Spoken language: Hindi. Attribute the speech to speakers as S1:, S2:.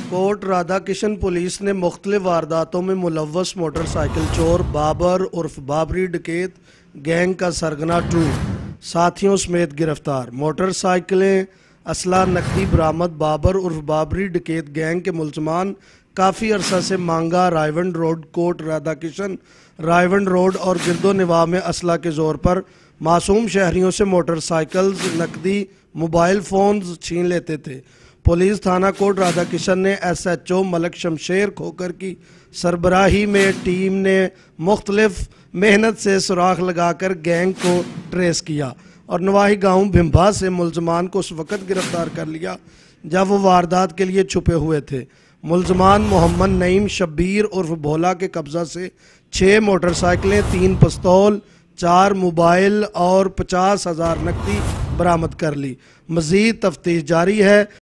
S1: कोट राधा किशन पुलिस ने मुख्तलिफ वारदातों में मुलव्वस मोटरसाइकिल चोर बाबर उर्फ बाबरी डकैत गैंग का सरगना टू साथियों समेत गिरफ्तार। मोटरसाइकिलें, असला, नकदी बरामद। बाबर उर्फ बाबरी डकैत गैंग के मुलजमान काफ़ी अरसा से मांगा, रायवंड रोड, कोट राधा किशन, रायवंड रोड और गिरदो निवाह में असला के ज़ोर पर मासूम शहरियों से मोटरसाइकिल्स, नकदी, मोबाइल फ़ोन्स छीन लेते थे। पुलिस थाना कोट राधा किशन ने SHO मलक शमशेर खोकर की सरबराही में टीम ने मुख्तलिफ मेहनत से सुराख लगाकर गैंग को ट्रेस किया और नवाही गांव भिम्बा से मुलजमान को उस वक़्त गिरफ्तार कर लिया जब वो वारदात के लिए छुपे हुए थे। मुलजमान मोहम्मद नईम शब्बीर उर्फ भोला के कब्जा से 6 मोटरसाइकिलें, 3 पिस्तौल, 4 मोबाइल और 50,000 नकदी बरामद कर ली। मज़ीद तफ्तीश जारी है।